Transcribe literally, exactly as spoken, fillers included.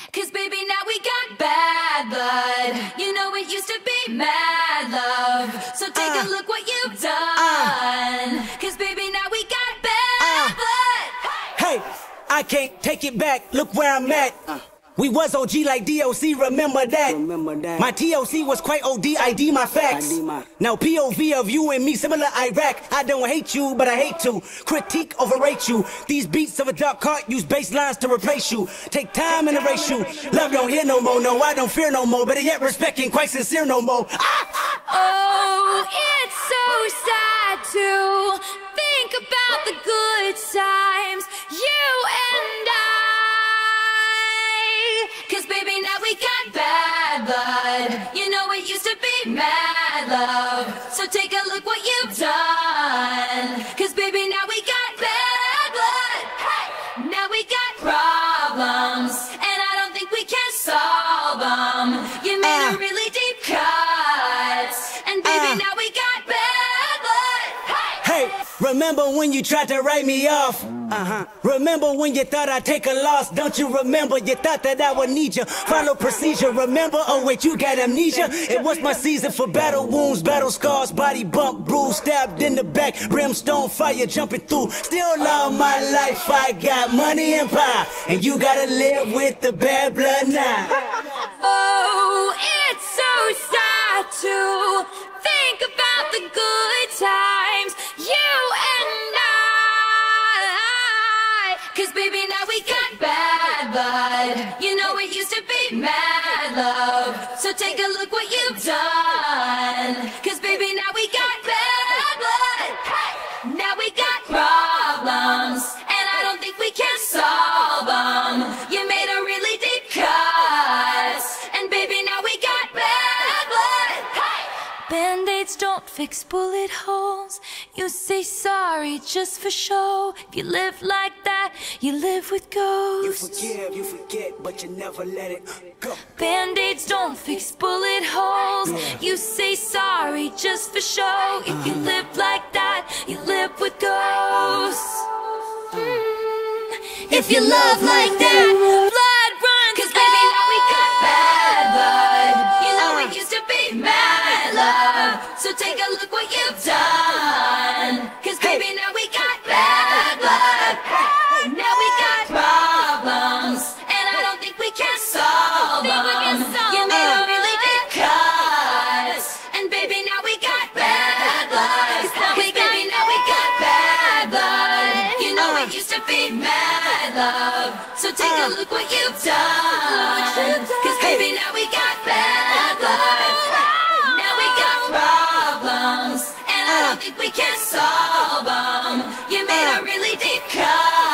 Cause baby, now we got bad blood. You know it used to be mad love. So take uh, a look what you've done. Uh, Cause baby, now we got bad uh, blood. Hey, I can't take it back. Look where I'm at. Uh, We was O G like D O C, remember that? Remember that. My T O C was quite O D, I D my facts. I D my... Now P O V of you and me, similar Iraq. I don't hate you, but I hate to critique, overrate you. These beats of a dark heart use bass lines to replace you. Take time and erase you. Love don't hear no more, no, I don't fear no more. But yet respect ain't quite sincere no more. Ah! Oh, it's so sad to think about the good times, you and I. Cause baby, now we got bad blood. You know it used to be mad love. So take a look what you've done. Cause baby, now we got bad blood. Hey! Now we got problems, and I don't think we can solve them. You made uh, a really deep cut, and baby, uh, now we got bad blood. Hey! Hey, remember when you tried to write me off? Uh-huh. Remember when you thought I'd take a loss? Don't you remember? You thought that I would need you. Follow procedure, remember? Oh wait, you got amnesia? It was my season for battle wounds, battle scars, body bump, bruise, stabbed in the back, brimstone fire jumping through. Still all my life I got money and power, and you gotta live with the bad blood now. Oh, it's so sad to think about the good times, you and I. Cause baby, now we got bad blood. You know it used to be mad love. So take a look what you've done. Cause baby, now we got bad blood. Hey! Now we got problems, and I don't think we can solve them. You made a really deep cut, and baby, now we got bad blood. Hey! Band-aids don't fix bullet holes. You say sorry just for show. If you live like that, you live with ghosts. You forgive, you forget, but you never let it go. Band-aids don't fix bullet holes. Yeah. You say sorry just for show. If you live like that, you live with ghosts. Mm. If you love like that, blood runs. Cause baby, now we got bad blood. You know it used to be mad love. So take a look what you've done. Cause baby, now we got bad blood. Now we got problems, and I don't think we can solve them. You made a really deep cut, and baby, now we got bad blood. Cause baby, now we got bad blood. You know it used to be mad love. So take a look what you've done. Cause baby, now we got bad blood. Now we got problems, and I don't think we can solve them. You made a really deep cut.